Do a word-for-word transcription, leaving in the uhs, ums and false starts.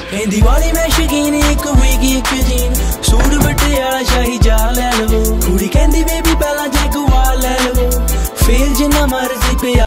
कहंदी वाली मैं शकीन एक होएगी एक जीन सूट पटियाला शाही जा लै लवो कुड़ी कहंदी बेबी पहला जैगुआर लै लवो फेल जिन्ना मर्जी पे